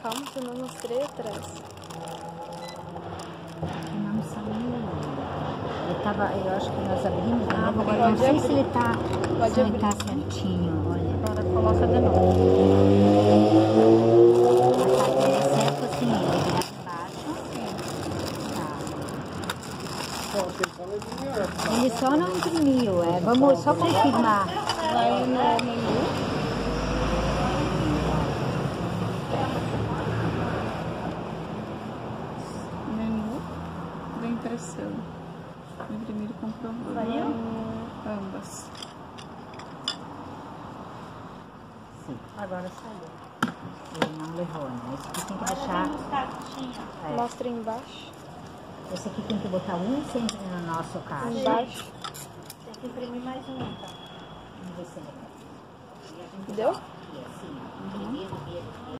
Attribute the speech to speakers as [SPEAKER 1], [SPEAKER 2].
[SPEAKER 1] Calma, que eu não mostrei atrás.
[SPEAKER 2] Não saiu. Eu acho que nós abrimos de novo, agora não sei se ele tá certinho, olha.
[SPEAKER 1] Agora coloca de novo.
[SPEAKER 2] Tá certo assim, ele vira embaixo. Tá. Ele só não imprimiu, vamos só confirmar.
[SPEAKER 1] Vai no menu. Menu da impressão. Imprimir e comprovar. Ambas.
[SPEAKER 2] Sim, agora saiu. Ele não levou, né? Esse aqui tem que deixar...
[SPEAKER 1] Mostra embaixo.
[SPEAKER 2] Esse aqui tem que botar um sempre no nosso caixa.
[SPEAKER 1] Embaixo.
[SPEAKER 2] Tem que imprimir mais um, então. Vamos ver se ele quer.
[SPEAKER 1] Deu?
[SPEAKER 2] Sim, imprimir.